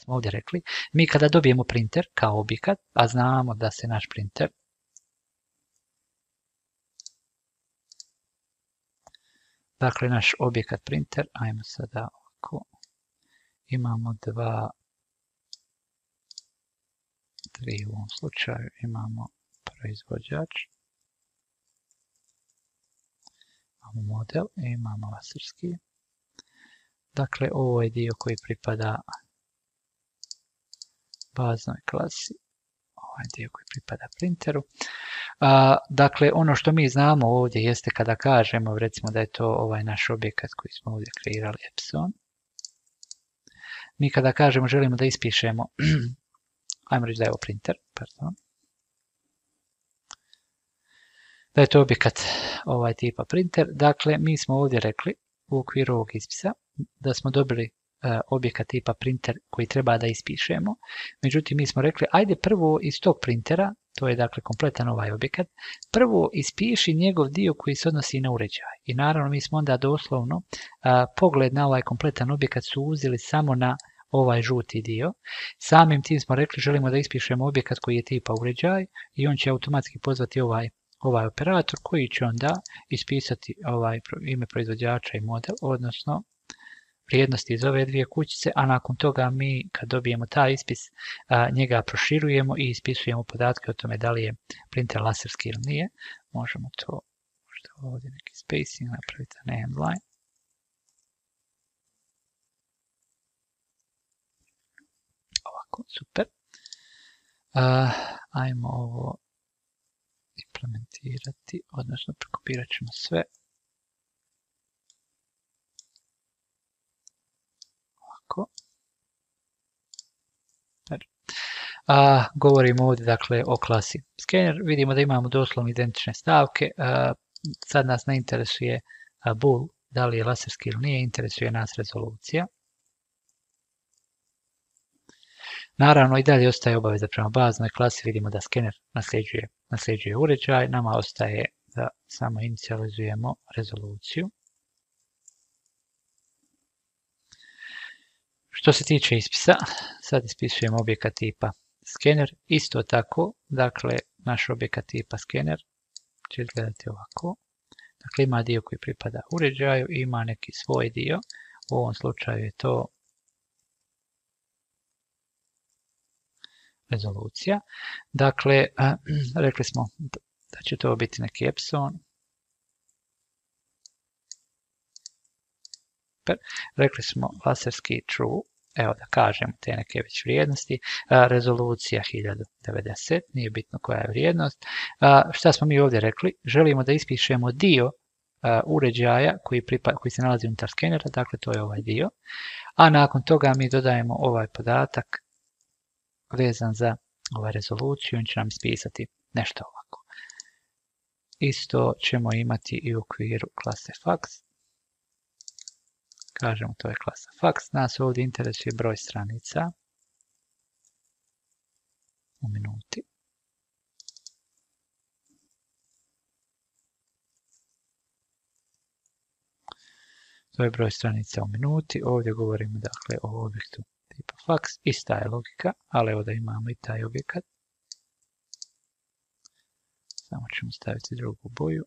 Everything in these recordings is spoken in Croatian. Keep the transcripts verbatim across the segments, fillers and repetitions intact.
smo ovdje rekli, mi kada dobijemo printer kao objekat, a znamo da se naš printer dakle naš objekat printer, ajmo sada ovako, imamo dva, tri u ovom slučaju, imamo proizvođač, imamo model i imamo laserski. Dakle, ovo je dio koji pripada baznoj klasi, ovaj dio koji pripada printeru. A, dakle, ono što mi znamo ovdje jeste kada kažemo, recimo da je to ovaj naš objekat koji smo ovdje kreirali, Epson. Mi kada kažemo želimo da ispišemo, ajmo reći da je ovo printer, pardon, da je to objekat ovaj tipa printer. Dakle, mi smo ovdje rekli u okviru ovog ispisa da smo dobili uh, objekat tipa printer koji treba da ispišemo. Međutim, mi smo rekli, ajde prvo iz tog printera, to je dakle kompletan ovaj objekat, prvo ispiši njegov dio koji se odnosi na uređaj. I naravno mi smo onda doslovno uh, pogled na ovaj kompletan objekat suzili samo na ovaj žuti dio. Samim tim smo rekli želimo da ispišemo objekat koji je tipa uređaj i on će automatski pozvati ovaj ovaj operator koji će onda ispisati ovaj ime proizvođača i model, odnosno vrijednosti iz ove dvije kućice, a nakon toga mi kad dobijemo taj ispis a, njega proširujemo i ispisujemo podatke o tome da li je printer laserski ili nije. Možemo to možda ovdje neki spacing napraviti na endline. Ovako, super. A, ajmo ovo implementirati, odnosno prekopirat ćemo sve. Ovako. A, govorimo ovdje dakle o klasi skener. Vidimo da imamo doslovno identične stavke. A, sad nas ne interesuje a, bool, da li je laserski ili nije, interesuje nas rezolucija. Naravno i dalje ostaje obaveza prema baznoj klasi, vidimo da skener nasljeđuje, nasljeđuje uređaj, nama ostaje da samo inicijalizujemo rezoluciju. Što se tiče ispisa, sad ispisujemo objekat tipa skener, isto tako, dakle naš objekat tipa skener će izgledati ovako. Dakle ima dio koji pripada uređaju i ima neki svoj dio, u ovom slučaju je to rezolucija. Dakle, rekli smo da će to biti neki Epson. Rekli smo laserski true, evo da kažem te neke već vrijednosti. Rezolucija hiljadu devedeset, nije bitno koja je vrijednost. Šta smo mi ovdje rekli? Želimo da ispišemo dio uređaja koji, pripa, koji se nalazi unutar skenera, dakle to je ovaj dio. A nakon toga mi dodajemo ovaj podatak vezan za ovaj rezoluciju, on će nam ispisati nešto ovako. Isto ćemo imati i u okviru klase fax. Kažemo to je klasa fax. Nas ovdje interesuje broj stranica u minuti. To je broj stranica u minuti. Ovdje govorimo dakle o objektu tipa fax, ista je logika, ali evo da imamo i taj objekat. Samo ćemo staviti drugu boju.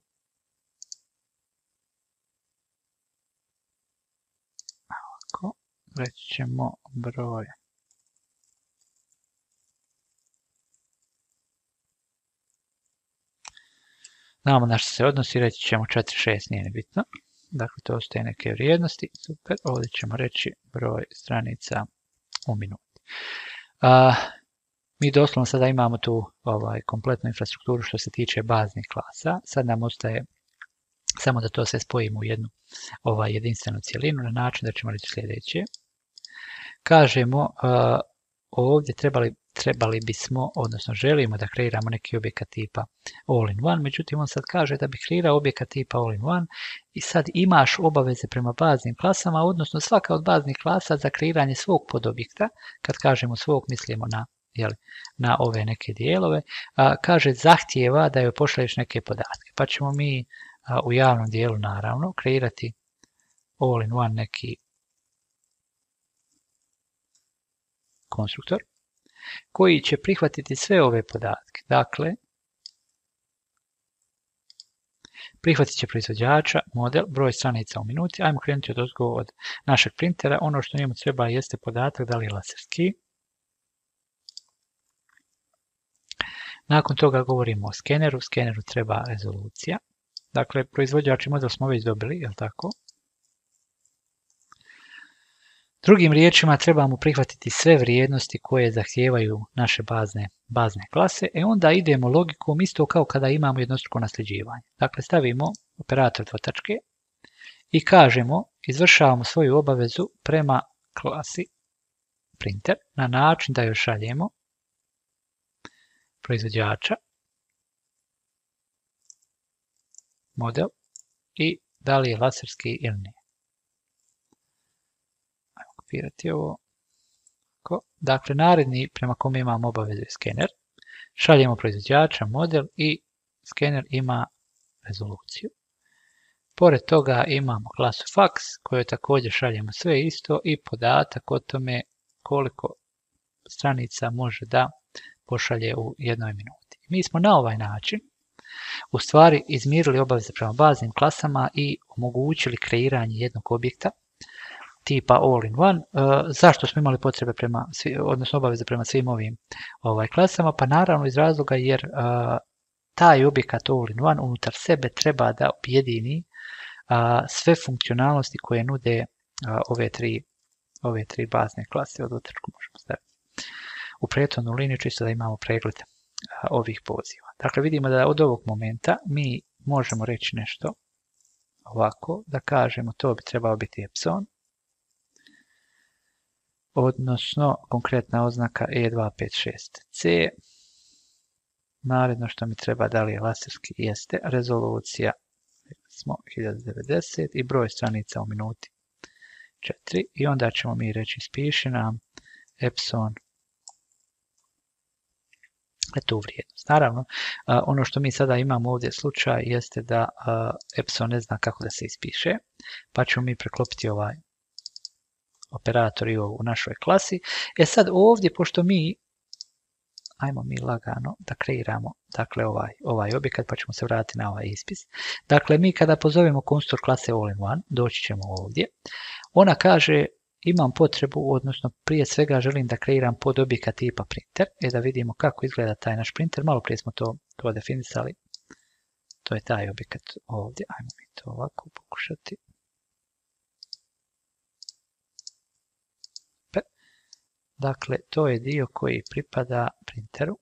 Ovako, reći ćemo broj. Znamo na što se odnosi, reći ćemo četiri šest, nije bitno. Dakle, to ostaje neke vrijednosti. Super, ovdje ćemo reći broj stranica u minuti. A, mi doslovno sada imamo tu ovaj, kompletnu infrastrukturu što se tiče baznih klasa. Sad nam ostaje samo da to sve spojimo u jednu ovaj, jedinstvenu cjelinu na način da ćemo reći sljedeće. Kažemo a, ovdje trebali, trebali bismo, odnosno želimo da kreiramo neki objekat tipa all-in-one, međutim on sad kaže da bi kreirao objekat tipa all-in-one i sad imaš obaveze prema baznim klasama, odnosno svaka od baznih klasa za kreiranje svog podobjekta, kad kažemo svog mislimo na, jeli, na ove neke dijelove, a, kaže zahtijeva da joj pošalješ neke podatke, pa ćemo mi a, u javnom dijelu naravno kreirati all-in-one neki konstruktor koji će prihvatiti sve ove podatke. Dakle, prihvatit će proizvođača, model, broj stranica u minuti. Ajmo krenuti od ozgo od našeg printera. Ono što njemu treba jeste podatak da li je laserski. Nakon toga govorimo o skeneru. Skeneru treba rezolucija. Dakle, proizvođač i model smo već dobili, je li tako? Drugim riječima trebamo prihvatiti sve vrijednosti koje zahtijevaju naše bazne, bazne klase, e onda idemo logikom isto kao kada imamo jednostruko nasljeđivanje. Dakle, stavimo operator dvotačke i kažemo, izvršavamo svoju obavezu prema klasi printer na način da joj šaljemo proizvođača, model i da li je laserski ili nije. Ajmo kopirati ovo. Dakle, naredni prema kome imamo obavezu je skener. Šaljemo proizvođača, model i skener ima rezoluciju. Pored toga imamo klasu fax koju također šaljemo sve isto i podatak o tome koliko stranica može da pošalje u jednoj minuti. Mi smo na ovaj način u stvari izmirili obaveze prema baznim klasama i omogućili kreiranje jednog objekta tipa all-in-one. Zašto smo imali potrebe prema, odnosno obaveze prema svim ovim ovaj, klasama? Pa naravno iz razloga jer uh, taj objekat all-in-one unutar sebe treba da objedini uh, sve funkcionalnosti koje nude uh, ove, tri, ove tri bazne klase. Od utrku možemo staviti u prethodnu liniju čisto da imamo pregled uh, ovih poziva. Dakle, vidimo da od ovog momenta mi možemo reći nešto ovako, da kažemo to bi trebao biti epsilon, odnosno konkretna oznaka E dva pet šest C. Naredno što mi treba da li je laserski jeste rezolucija smo hiljadu devedeset i broj stranica u minuti četiri i onda ćemo mi reći ispiši nam epsilon tu vrijednost. Naravno, ono što mi sada imamo ovdje slučaj jeste da epsilon ne zna kako da se ispiše, pa ćemo mi preklopiti ovaj operator i u našoj klasi. E sad ovdje, pošto mi, ajmo mi lagano da kreiramo dakle, ovaj, ovaj objekat, pa ćemo se vratiti na ovaj ispis. Dakle, mi kada pozovemo konstruktor klase all-in-one, doći ćemo ovdje. Ona kaže, imam potrebu, odnosno prije svega želim da kreiram podobjekat tipa printer. E da vidimo kako izgleda taj naš printer. Malo prije smo to, to definisali. To je taj objekat ovdje. Ajmo mi to ovako pokušati. Dakle, to je dio koji pripada printeru.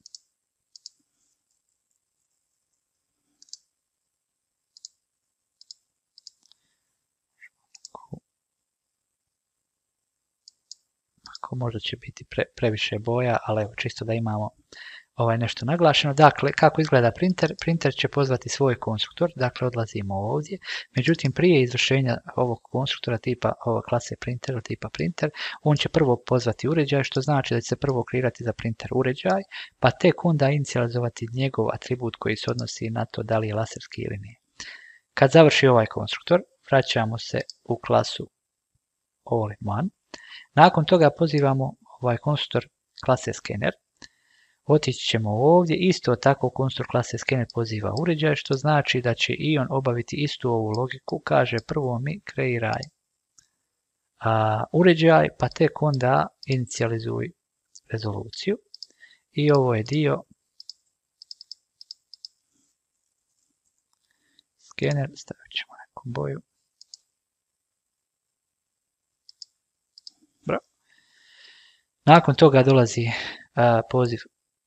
Ako možda će biti pre, previše boja, ali evo čisto da imamo ovaj nešto naglašeno. Dakle, kako izgleda printer? Printer će pozvati svoj konstruktor, dakle odlazimo ovdje. Međutim, prije izvršenja ovog konstruktora tipa ove klase printer, tipa printer, on će prvo pozvati uređaj, što znači da će se prvo kreirati za printer uređaj, pa tek onda inicijalizovati njegov atribut koji se odnosi na to da li je laserski ili nije. Kad završi ovaj konstruktor, vraćamo se u klasu all-in-one. Nakon toga pozivamo ovaj konstruktor klase skener. Otići ćemo ovdje, isto tako konstruktor klase skener poziva uređaj, što znači da će i on obaviti istu ovu logiku, kaže prvo mi kreiraj a, uređaj, pa tek onda inicijalizuj rezoluciju. I ovo je dio skener, stavit ćemo neku boju. Bro. Nakon toga dolazi a, poziv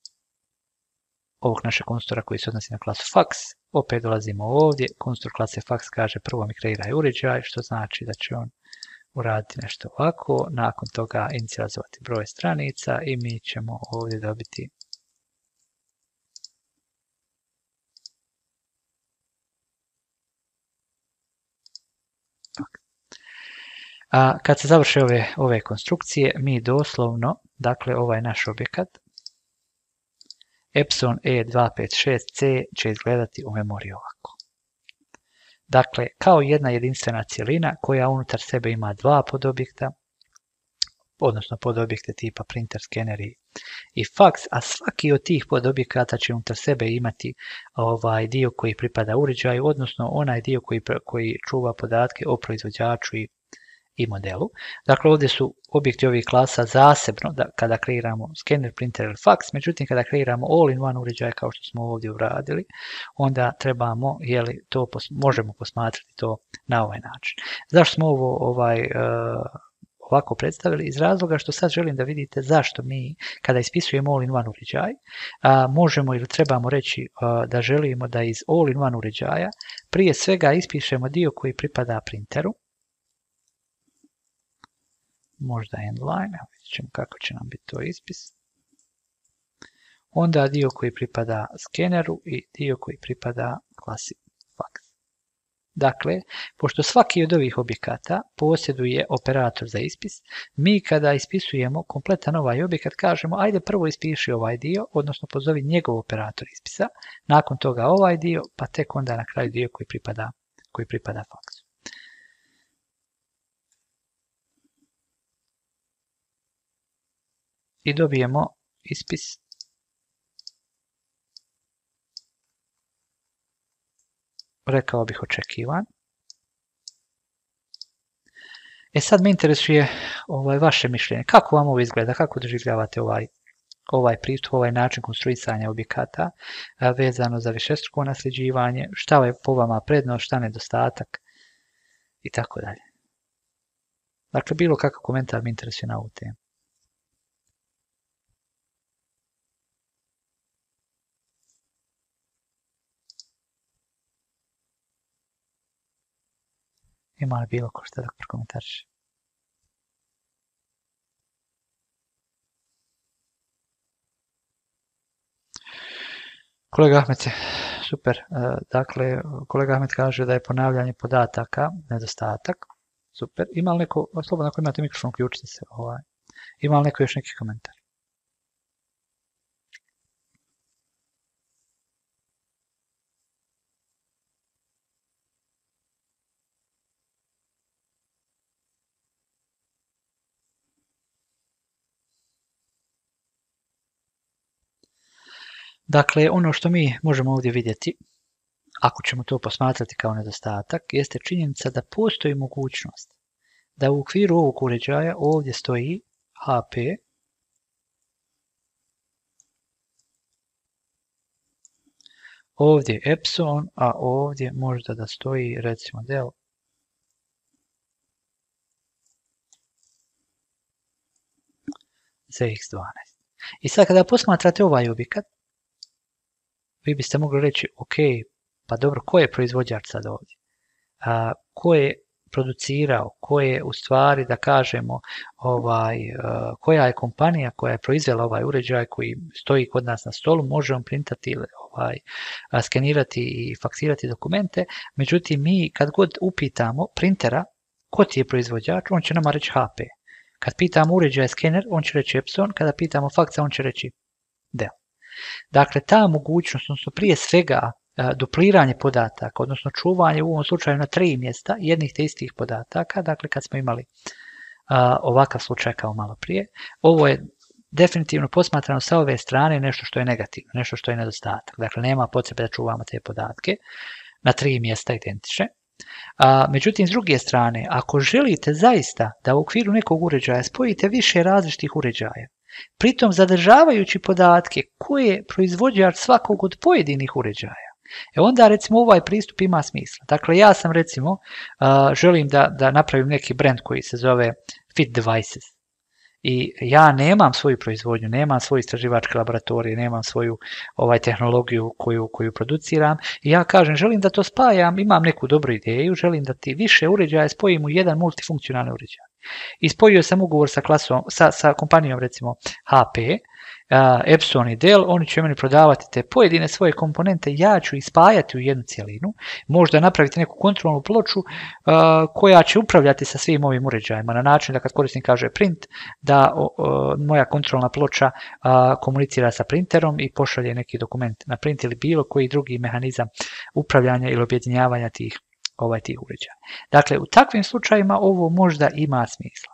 ovog našeg konstruktora koji se odnosi na klasu fax. Opet dolazimo ovdje, konstruktor klase fax kaže prvo mi kreiraj uređaj, što znači da će on uraditi nešto ovako, nakon toga inicijalizovati broj stranica i mi ćemo ovdje dobiti A kad se završe ove, ove konstrukcije, mi doslovno, dakle ovaj naš objekat, epsilon E dva pet šest C će izgledati u memoriji ovako. Dakle, kao jedna jedinstvena cjelina koja unutar sebe ima dva podobjekta, odnosno podobjekte tipa printer, skener i, i faks, a svaki od tih podobjekata će unutar sebe imati ovaj dio koji pripada uređaju, odnosno onaj dio koji, koji čuva podatke o proizvođaču i, i modelu. Dakle, ovdje su objekti ovih klasa zasebno da, kada kreiramo skener, printer ili faks, međutim kada kreiramo all-in-one uređaj kao što smo ovdje uradili, onda trebamo, jeli, to pos, možemo posmatrati to na ovaj način. Zašto smo ovo ovaj, uh, ovako predstavili? Iz razloga što sad želim da vidite zašto mi, kada ispisujemo all-in-one uređaj, a, možemo ili trebamo reći a, da želimo da iz all-in-one uređaja prije svega ispišemo dio koji pripada printeru, možda endline, evo vidjet ćemo kako će nam biti to ispis. Onda dio koji pripada skeneru i dio koji pripada klasi faks. Dakle, pošto svaki od ovih objekata posjeduje operator za ispis, mi kada ispisujemo kompletan ovaj objekat kažemo ajde prvo ispiši ovaj dio, odnosno pozovi njegov operator ispisa, nakon toga ovaj dio, pa tek onda na kraju dio koji pripada, koji pripada faksu. I dobijemo ispis rekao bih očekivan. E sad me interesuje ovaj, vaše mišljenje. Kako vam ovo izgleda? Kako doživljavate ovaj, ovaj pristup, ovaj način konstruisanja objekata vezano za višestruko nasljeđivanje? Šta je po vama prednost, šta nedostatak i tako dalje. Dakle, bilo kakav komentar me interesuje na ovu temu. Ima li bilo ko šta da prokomentariše? Kolega Ahmet, super. Dakle, kolega Ahmet kaže da je ponavljanje podataka nedostatak. Super. Ima li neko, slobodno ako imate mikrofon, uključite se. Ovaj. Ima li neko još neki komentar? Dakle, ono što mi možemo ovdje vidjeti, ako ćemo to posmatrati kao nedostatak, jeste činjenica da postoji mogućnost da u okviru ovog uređaja ovdje stoji H P, ovdje Epson, a ovdje možda da stoji recimo Dell. Z X dvanaest. I sad kada posmatrate ovaj objekat, vi biste mogli reći, ok, pa dobro, ko je proizvođač sad ovdje? A, ko je producirao, ko je u stvari, da kažemo, ovaj, a, koja je kompanija koja je proizvela ovaj uređaj koji stoji kod nas na stolu, može on printati, ovaj, a, skenirati i faksirati dokumente, međutim mi kad god upitamo printera, ko ti je proizvođač, on će nama reći H P. Kad pitamo uređaj skener, on će reći Epson, kada pitamo faksa, on će reći Dell. Dakle, ta mogućnost, odnosno prije svega dupliranje podataka, odnosno čuvanje u ovom slučaju na tri mjesta jednih te istih podataka, dakle kad smo imali a, ovakav slučaj kao malo prije, ovo je definitivno posmatrano sa ove strane nešto što je negativno, nešto što je nedostatak. Dakle, nema potrebe da čuvamo te podatke na tri mjesta identične. A, međutim, s druge strane, ako želite zaista da u okviru nekog uređaja spojite više različitih uređaja, pritom zadržavajući podatke koje je proizvođač svakog od pojedinih uređaja, e onda recimo ovaj pristup ima smisla. Dakle, ja sam recimo, uh, želim da, da napravim neki brand koji se zove Fit Devices. I ja nemam svoju proizvodnju, nemam svoje istraživačke laboratorije, nemam svoju ovaj, tehnologiju koju, koju produciram. I ja kažem, želim da to spajam, imam neku dobru ideju, želim da ti više uređaja spojim u jedan multifunkcionalni uređaj. I spojio sam ugovor sa, klasom, sa, sa kompanijom recimo H P, uh, Epson i Dell, oni će meni prodavati te pojedine svoje komponente, ja ću ih spajati u jednu cjelinu, možda napraviti neku kontrolnu ploču uh, koja će upravljati sa svim ovim uređajima na način da kad korisnik kaže print, da uh, moja kontrolna ploča uh, komunicira sa printerom i pošalje neki dokument na print ili bilo koji drugi mehanizam upravljanja ili objedinjavanja tih ovaj tih uređaja. Dakle, u takvim slučajima ovo možda ima smisla.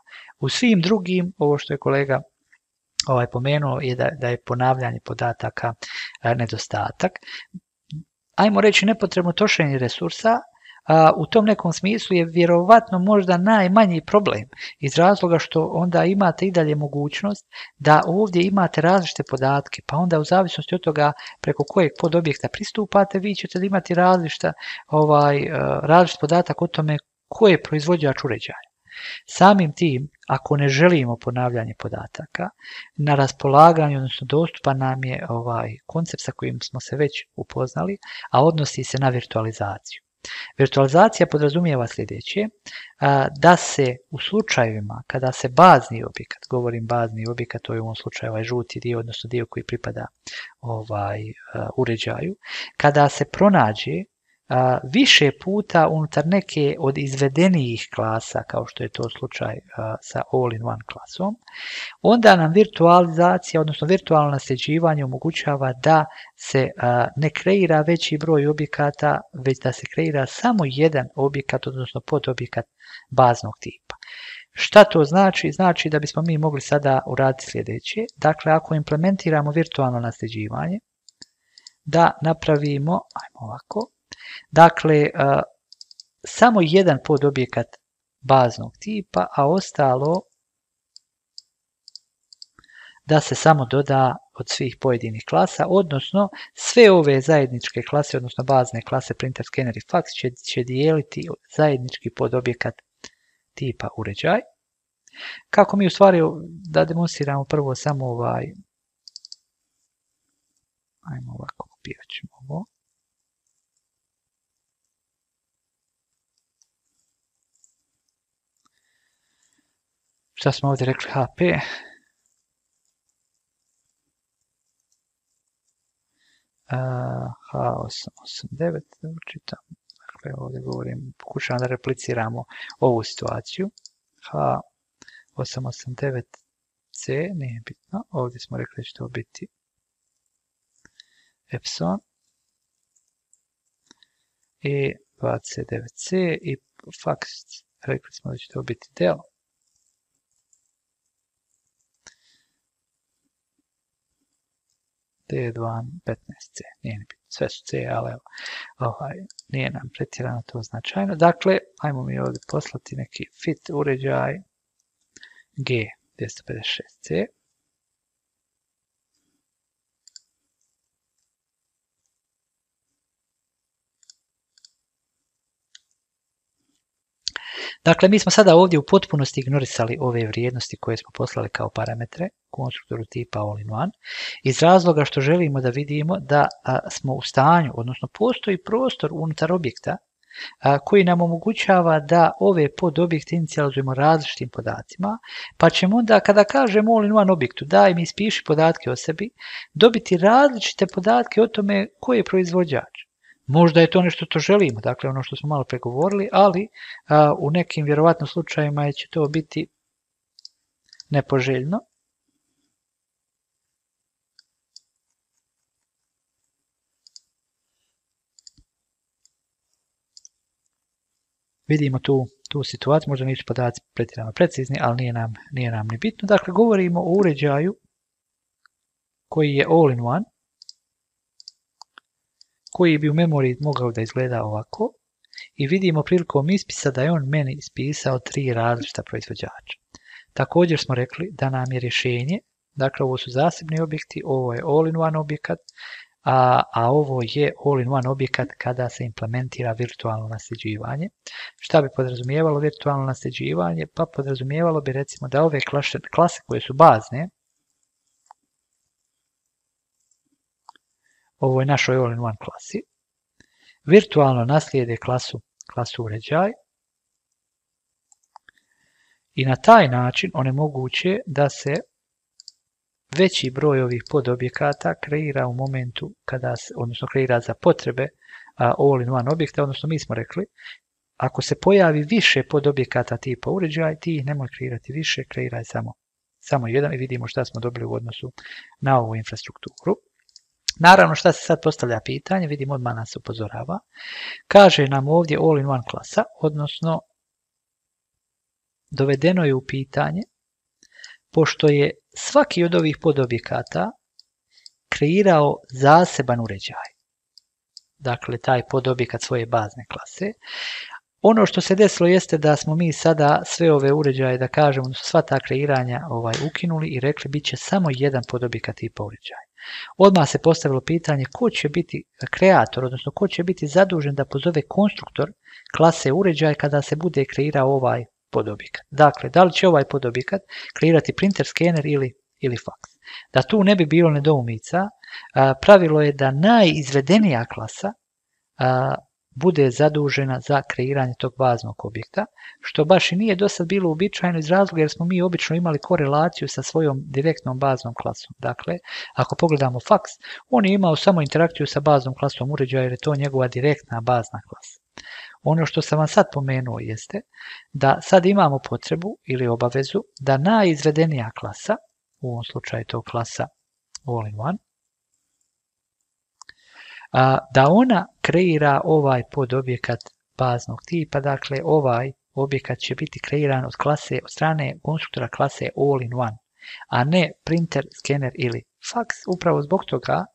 U svim drugim, ovo što je kolega ovaj pomenuo, je da, da je ponavljanje podataka a, nedostatak. Ajmo reći nepotrebno trošenje resursa, a, u tom nekom smislu je vjerovatno možda najmanji problem iz razloga što onda imate i dalje mogućnost da ovdje imate različite podatke, pa onda u zavisnosti od toga preko kojeg podobjekta pristupate, vi ćete imati različita, ovaj, različit podatak o tome ko je proizvođač uređaja. Samim tim, ako ne želimo ponavljanje podataka, na raspolaganju, odnosno dostupan nam je ovaj koncept sa kojim smo se već upoznali, a odnosi se na virtualizaciju. Virtualizacija podrazumijeva sljedeće, da se u slučajevima kada se bazni objekat, govorim bazni objekat, to je u ovom slučaju ovaj žuti dio, odnosno dio koji pripada ovaj uređaju, kada se pronađe više puta unutar neke od izvedenijih klasa, kao što je to slučaj sa all-in-one klasom, onda nam virtualizacija, odnosno virtualno nasljeđivanje omogućava da se ne kreira veći broj objekata, već da se kreira samo jedan objekat, odnosno podobjekat baznog tipa. Šta to znači? Znači da bismo mi mogli sada uraditi sljedeće. Dakle, ako implementiramo virtualno nasljeđivanje, da napravimo, ajmo ovako, dakle, samo jedan podobjekat baznog tipa, a ostalo da se samo doda od svih pojedinih klasa, odnosno sve ove zajedničke klase, odnosno bazne klase printer, skener i fax će, će dijeliti zajednički podobjekat tipa uređaj. Kako mi u stvari da demonstriramo prvo samo ovaj, ajmo ovako, kopirat ćemo ovo. Šta smo ovdje rekli? H P. H osam osam devet, da učitam. Dakle, ovdje govorim, pokušavam da repliciramo ovu situaciju. H osam osam devet C, nije bitno. Ovdje smo rekli da će to biti Epson. I dvadeset devet C i fax, rekli smo da će to biti Dell. D dva petnaest C, nije ni bitno, sve su C, ali evo, ovaj, nije nam pretjerano to značajno. Dakle, ajmo mi ovdje poslati neki fit uređaj G dvjesto pedeset šest C. Dakle, mi smo sada ovdje u potpunosti ignorisali ove vrijednosti koje smo poslali kao parametre konstruktoru tipa all-in-one iz razloga što želimo da vidimo da a, smo u stanju, odnosno postoji prostor unutar objekta a, koji nam omogućava da ove podobjekte inicijalizujemo različitim podacima, pa ćemo onda kada kažemo all-in-one objektu daj mi ispiši podatke o sebi, dobiti različite podatke o tome koji je proizvođač. Možda je to nešto što želimo, dakle ono što smo malo pregovorili, ali a, u nekim vjerovatno slučajima će to biti nepoželjno. Vidimo tu, tu situaciju, možda nisu podaci pretjerano precizni, ali nije nam, nije nam ni bitno. Dakle, govorimo o uređaju koji je all-in-one, koji bi u memoriji mogao da izgleda ovako i vidimo prilikom ispisa da je on meni ispisao tri različita proizvođača. Također smo rekli da nam je rješenje, dakle ovo su zasebni objekti, ovo je all-in-one objekat, a, a ovo je all-in-one objekat kada se implementira virtualno nasljeđivanje. Šta bi podrazumijevalo virtualno nasljeđivanje? Pa podrazumijevalo bi recimo da ove klase, klase koje su bazne, ovo je našoj all-in-one klasi, virtualno naslijede klasu, klasu uređaj i na taj način onemoguće da se veći broj ovih podobjekata kreira u momentu kada se, odnosno kreira za potrebe all-in-one objekta, odnosno mi smo rekli, ako se pojavi više podobjekata tipa uređaj, ti ih nemoj kreirati više, kreiraj samo, samo jedan i vidimo šta smo dobili u odnosu na ovu infrastrukturu. Naravno, šta se sad postavlja pitanje, vidimo odmah nas upozorava. Kaže nam ovdje all-in-one klasa, odnosno dovedeno je u pitanje pošto je svaki od ovih podobjekata kreirao zaseban uređaj. Dakle, taj podobjekat svoje bazne klase. Ono što se desilo jeste da smo mi sada sve ove uređaje, da kažemo, sva ta kreiranja ovaj, ukinuli i rekli bit će samo jedan podobjekat tipa uređaj. Odmah se postavilo pitanje ko će biti kreator, odnosno ko će biti zadužen da pozove konstruktor klase uređaj kada se bude kreirao ovaj podobjekat. Dakle, da li će ovaj podobjekat kreirati printer, skener ili, ili faks. Da tu ne bi bilo nedoumica, pravilo je da najizvedenija klasa a, bude zadužena za kreiranje tog baznog objekta, što baš i nije do sad bilo uobičajeno iz razloga jer smo mi obično imali korelaciju sa svojom direktnom baznom klasom. Dakle, ako pogledamo faks, on je imao samo interakciju sa baznom klasom uređaja jer je to njegova direktna bazna klasa. Ono što sam vam sad pomenuo jeste da sad imamo potrebu ili obavezu da najizvedenija klasa, u ovom slučaju to klasa all-in-one, da ona kreira ovaj podobjekat baznog tipa, dakle ovaj objekat će biti kreiran od klase, od strane konstruktora klase all-in-one, a ne printer, skener ili faks. Upravo zbog toga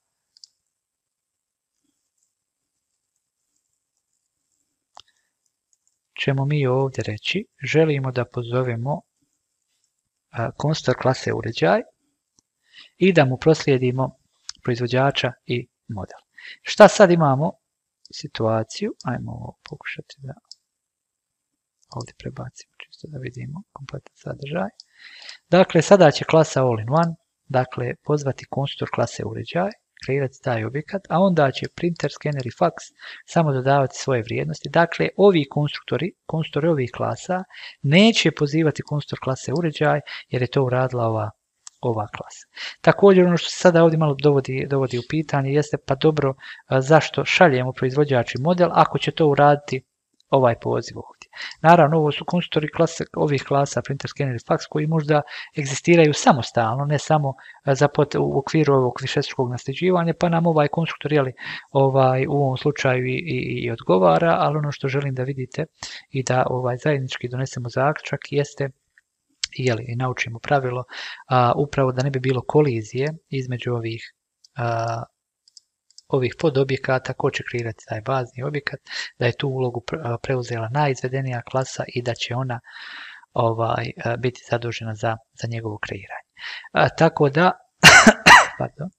ćemo mi ovdje reći, želimo da pozovemo konstruktor klase uređaj i da mu proslijedimo proizvođača i model. Šta sad imamo situaciju? Ajmo ovo pokušati da ovdje prebacimo čisto da vidimo kompletan sadržaj. Dakle, sada će klasa all-in-one, dakle, pozvati konstruktor klase uređaj, kreirati taj objekat, a onda će printer, skener i faks samo dodavati svoje vrijednosti. Dakle, ovi konstruktori, konstruktori ovih klasa, neće pozivati konstruktor klase uređaj jer je to uradila ova ova klasa. Također ono što se sada ovdje malo dovodi, dovodi u pitanje jeste pa dobro zašto šaljemo proizvođač i model ako će to uraditi ovaj poziv ovdje. Naravno ovo su konstruktori klase, ovih klasa printer, skener i faks koji možda egzistiraju samostalno, ne samo za pot, u okviru ovog višestrukog nasljeđivanja, pa nam ovaj konstruktor jeli, ovaj, u ovom slučaju i, i, i odgovara, ali ono što želim da vidite i da ovaj, zajednički donesemo zaključak jeste jeli, i naučimo pravilo, a, upravo da ne bi bilo kolizije između ovih, a, ovih podobjekata, ko će kreirati taj bazni objekat, da je tu ulogu preuzela najizvedenija klasa i da će ona ovaj, a, biti zadužena za, za njegovo kreiranje. A, tako da, pardon,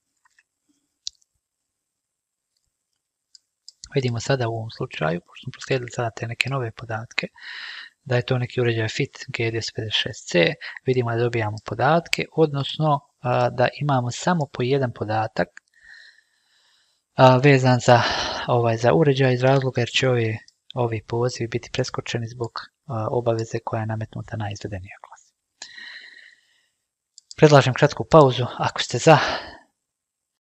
vidimo sada u ovom slučaju, pošto smo proslijedili sada te neke nove podatke, da je to neki uređaj fit G dvjesto pedeset šest C, vidimo da dobijamo podatke, odnosno a, da imamo samo po jedan podatak a, vezan za, ovaj, za uređaj iz razloga jer će ovi, ovi pozivi biti preskočeni zbog a, obaveze koja je nametnuta na izvedenija klasa. Predlažem kratku pauzu, ako ste za,